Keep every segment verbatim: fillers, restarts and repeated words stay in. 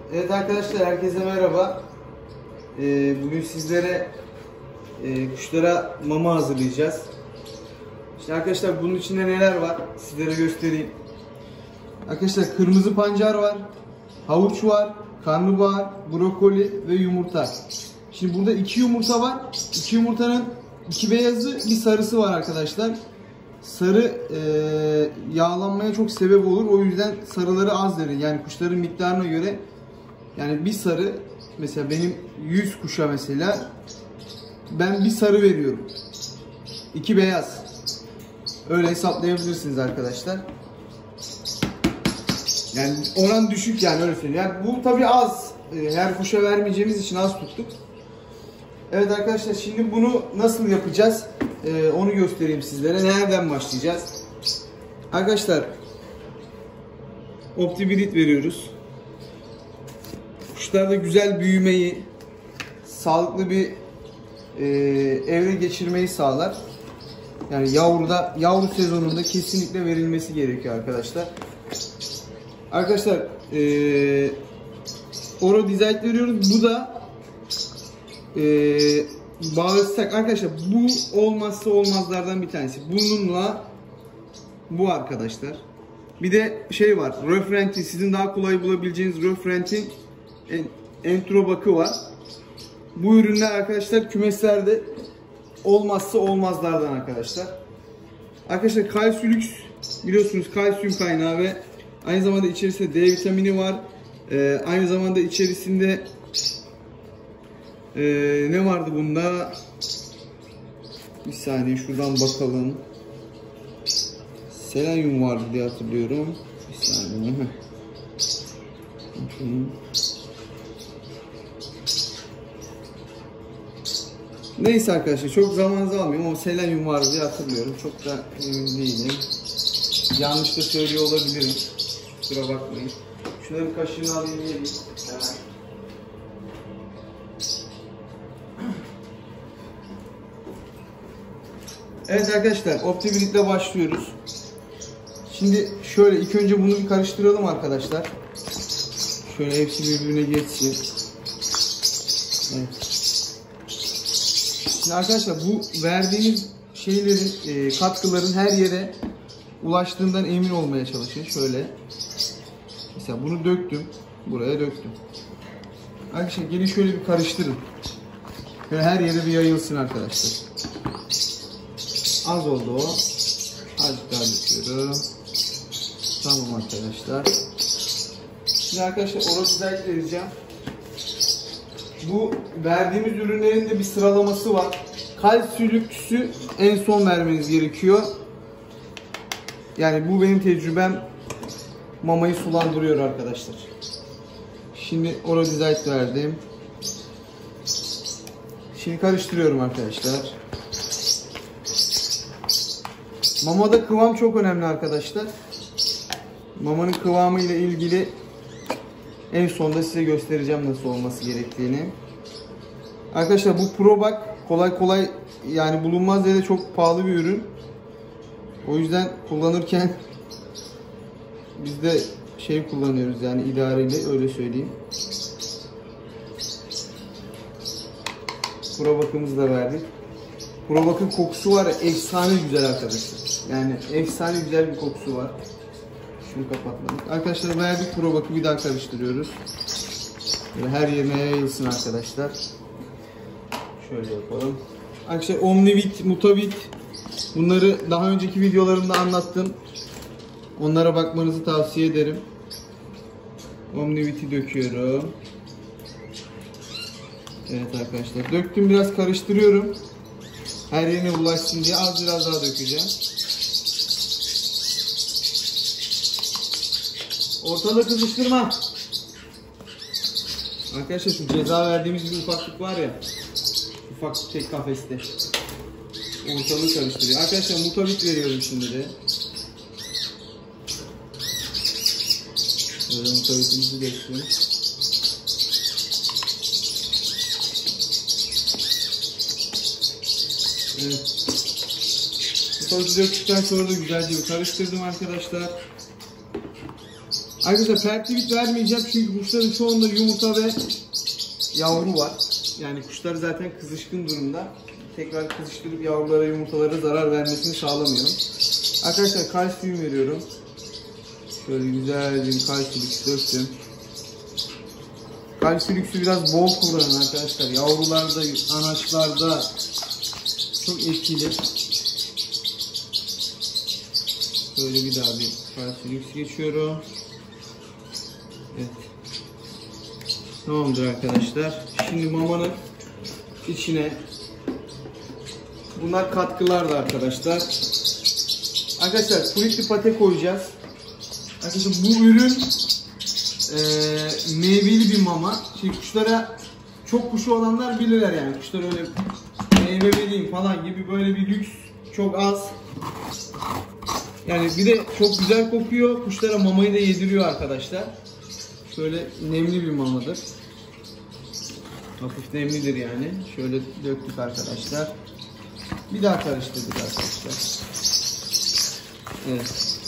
Evet arkadaşlar, herkese merhaba. Ee, bugün sizlere e, kuşlara mama hazırlayacağız. İşte arkadaşlar, bunun içinde neler var sizlere göstereyim. Arkadaşlar, kırmızı pancar var, havuç var, karnabahar, brokoli ve yumurta. Şimdi burada iki yumurta var. İki yumurtanın iki beyazı, bir sarısı var arkadaşlar. Sarı e, yağlanmaya çok sebep olur. O yüzden sarıları az verin. Yani kuşların miktarına göre. Yani bir sarı, mesela benim yüz kuşa mesela ben bir sarı veriyorum. İki beyaz. Öyle hesaplayabilirsiniz arkadaşlar. Yani oran düşük, yani öyle söyleyeyim. Yani bu tabi az. Her kuşa vermeyeceğimiz için az tuttuk. Evet arkadaşlar, şimdi bunu nasıl yapacağız? Ee, onu göstereyim sizlere. Nereden başlayacağız? Arkadaşlar, OptiBreed veriyoruz. Kuşlarda güzel büyümeyi, sağlıklı bir e, evre geçirmeyi sağlar. Yani yavruda, yavru sezonunda kesinlikle verilmesi gerekiyor arkadaşlar. Arkadaşlar, e, Oro Dizayt veriyoruz. Bu da e, bağırsak. Arkadaşlar, bu olmazsa olmazlardan bir tanesi. Bununla bu arkadaşlar. Bir de şey var. Röfrent'in, sizin daha kolay bulabileceğiniz Röfrent'in Entrobak'ı var. Bu ürünler arkadaşlar kümeslerde olmazsa olmazlardan arkadaşlar. Arkadaşlar, Kalsiyulüks biliyorsunuz, kalsiyum kaynağı ve aynı zamanda içerisinde D vitamini var. Ee, aynı zamanda içerisinde e, ne vardı bunda? Bir saniye şuradan bakalım. Selenyum vardı diye hatırlıyorum. Bir saniye. Neyse arkadaşlar, çok zamanınızı almıyorum ama selenyum vardı diye hatırlıyorum. Çok da emin değilim. Yanlış da söylüyor olabilirim. Kusura bakmayın. Şunların kaşığını alayım yiyeyim. Hemen. Evet arkadaşlar, OptiBreed ile başlıyoruz. Şimdi şöyle ilk önce bunu bir karıştıralım arkadaşlar. Şöyle hepsi birbirine geçsin. Evet. Şimdi arkadaşlar, bu verdiğiniz şeylerin, e, katkıların her yere ulaştığından emin olmaya çalışın. Şöyle. Mesela bunu döktüm. Buraya döktüm. Arkadaşlar, gelin şöyle bir karıştırın. Böyle her yere bir yayılsın arkadaşlar. Az oldu o. Azıcık daha döküyorum. Tamam arkadaşlar. Şimdi arkadaşlar, Oro Dizayt vereceğim. Bu verdiğimiz ürünlerin de bir sıralaması var. Kalsiyulüksü en son vermeniz gerekiyor. Yani bu benim tecrübem, mamayı sulandırıyor arkadaşlar. Şimdi Oro Dizayt verdim. Şimdi karıştırıyorum arkadaşlar. Mamada kıvam çok önemli arkadaşlar. Mamanın kıvamı ile ilgili en sonda size göstereceğim nasıl olması gerektiğini. Arkadaşlar, bu Probak kolay kolay yani bulunmaz diye de çok pahalı bir ürün. O yüzden kullanırken biz de şey kullanıyoruz, yani idareli, öyle söyleyeyim. Probak'ımızı da verdik. Probak'ın kokusu var ya, efsane güzel arkadaşlar. Yani efsane güzel bir kokusu var. Şunu kapatmadık. Arkadaşlar, verdik Probak'ı, bir daha karıştırıyoruz. Böyle her yerine yayılsın arkadaşlar. Şöyle yapalım. Arkadaşlar, Omnivit, Mutavit, bunları daha önceki videolarımda anlattım. Onlara bakmanızı tavsiye ederim. Omnivit'i döküyorum. Evet arkadaşlar, döktüm, biraz karıştırıyorum. Her yerine ulaşsın diye az biraz daha dökeceğim. Ortalığı kızıştırma. Arkadaşlar, şu ceza verdiğimiz bir ufaklık var ya, ufak tek kafeste, ortalığı karıştırıyor. Arkadaşlar, Mutavit veriyorum şimdi de. Böyle Mutavit'imizi döktüm. Evet. Mutavit'i döktükten sonra da güzelce bir karıştırdım arkadaşlar. Arkadaşlar fertilit vermeyeceğim çünkü kuşların çoğunda yumurta ve yavru var. Yani kuşlar zaten kızışkın durumda. Tekrar kızıştırıp yavrulara, yumurtalara zarar vermesini sağlamıyorum. Arkadaşlar kalsiyum veriyorum. Şöyle güzel bir kalsiyum döktüm. Kalsiyüksü biraz bol kullanın arkadaşlar. Yavrularda, anaçlarda çok etkili. Şöyle bir daha bir kalsiyüks geçiyorum. Evet. Tamamdır arkadaşlar. Şimdi mamanın içine bunlar katkılar da arkadaşlar. Arkadaşlar fruitli pate koyacağız. Arkadaşlar bu ürün e, meyveli bir mama. Şimdi kuşlara çok kuşu olanlar bilirler yani. Kuşlar öyle meyve vereyim falan gibi böyle bir lüks çok az. Yani bir de çok güzel kokuyor. Kuşlara mamayı da yediriyor arkadaşlar. Şöyle nemli bir mamadır. Hafif nemlidir yani. Şöyle döktük arkadaşlar. Bir daha karıştırdık arkadaşlar. Evet.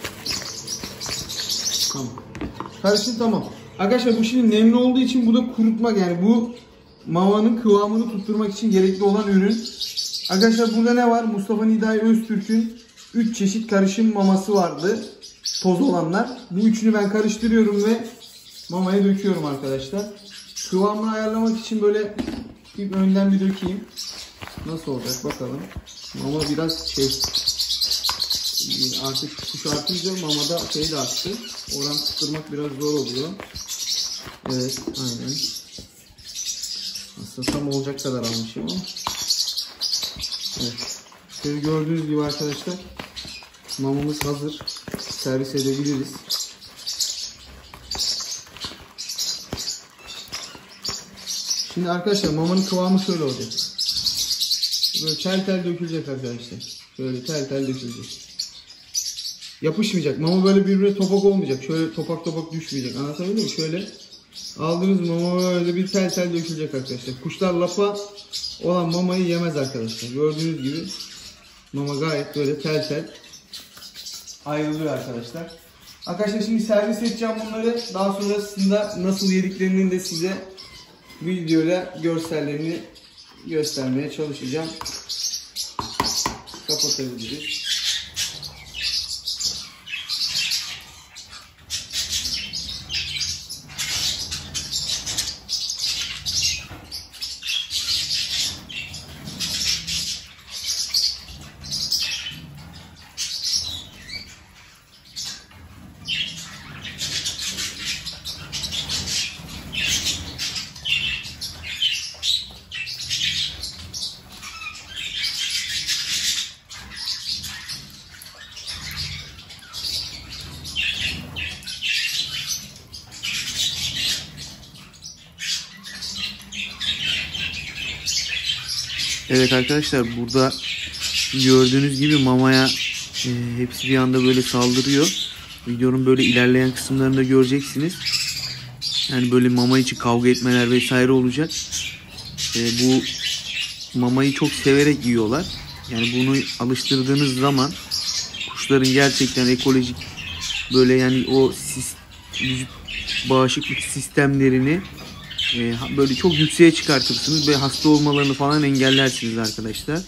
Tamam. Karıştı tamam. Arkadaşlar bu şimdi nemli olduğu için bu da kurutmak yani bu mamanın kıvamını tutturmak için gerekli olan ürün. Arkadaşlar burada ne var? Mustafa Nidai Öztürk'ün üç çeşit karışım maması vardı. Toz olanlar. Bu üçünü ben karıştırıyorum ve mamaya döküyorum arkadaşlar. Kıvamını ayarlamak için böyle bir önden bir dökeyim. Nasıl olacak bakalım. Mama biraz şey artık kuş artınca mamada şey de arttı. Oran tutturmak biraz zor oluyor. Evet aynen. Aslında tam olacak kadar almışım ama. Evet. Şöyle gördüğünüz gibi arkadaşlar mamamız hazır. Servis edebiliriz. Şimdi arkadaşlar mamanın kıvamı şöyle olacak. Böyle tel tel dökülecek arkadaşlar. Şöyle tel tel dökülecek. Yapışmayacak. Mama böyle birbirine topak olmayacak. Şöyle topak topak düşmeyecek. Anlatabildim mi? Şöyle aldığınız mama böyle bir tel tel dökülecek arkadaşlar. Kuşlar lapa olan mamayı yemez arkadaşlar. Gördüğünüz gibi mama gayet böyle tel tel ayrılıyor arkadaşlar. Arkadaşlar şimdi servis edeceğim bunları. Daha sonrasında nasıl yediklerinin de size videoyla görsellerini göstermeye çalışacağım. Kapatabiliriz. Evet arkadaşlar burada gördüğünüz gibi mamaya e, hepsi bir anda böyle saldırıyor. Videonun böyle ilerleyen kısımlarında göreceksiniz. Yani böyle mama için kavga etmeler vesaire olacak. E, bu mamayı çok severek yiyorlar. Yani bunu alıştırdığınız zaman kuşların gerçekten ekolojik böyle yani o vücut bağışıklık sistemlerini böyle çok yükseğe çıkartırsınız ve hasta olmalarını falan engellersiniz arkadaşlar.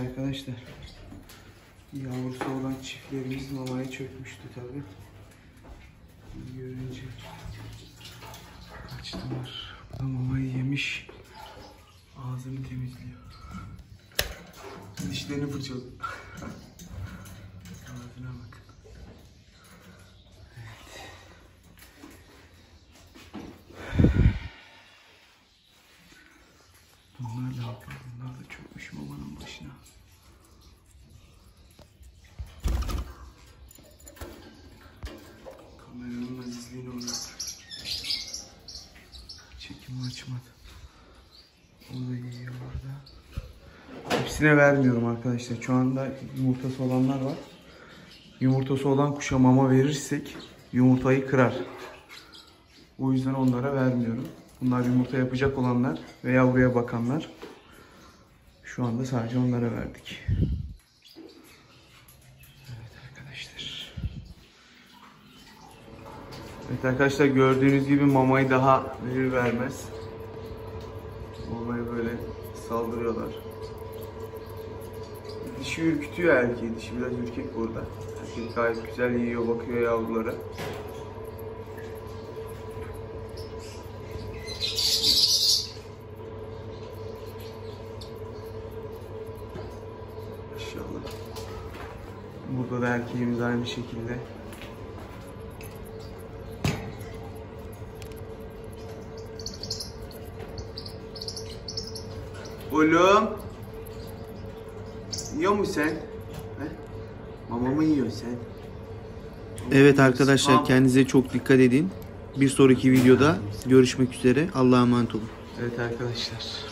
arkadaşlar. Yavrusu olan çiftlerimiz mamaya çökmüştü tabi. Görünce kaçtılar. Bu da mamayı yemiş. Ağzını temizliyor. Dişlerini fırçalıyor. Ağzına bak. Evet. Bunlar da yapıyor. Bunlar da çökmüş mamanın başına. Kameranın azizliğini oynadı. Çekimi açmadı. O da yiyor orada. Hepsine vermiyorum arkadaşlar. Şu anda yumurtası olanlar var. Yumurtası olan kuşa mama verirsek yumurtayı kırar. O yüzden onlara vermiyorum. Bunlar yumurta yapacak olanlar ve yavruya bakanlar. Şu anda sadece onlara verdik. Evet arkadaşlar. Evet arkadaşlar, gördüğünüz gibi mamayı daha verir vermez mamayı böyle saldırıyorlar. Dişi ürkütüyor erkeği. Dişi biraz ürkek burada. Erkek gayet güzel yiyor, bakıyor yavrulara. İnşallah. Burada da erkeğimiz aynı şekilde. Oğlum. Yiyor musun sen? He? Mama mı yiyorsun sen? Evet arkadaşlar, kendinize çok dikkat edin. Bir sonraki videoda görüşmek üzere. Allah'a emanet olun. Evet arkadaşlar.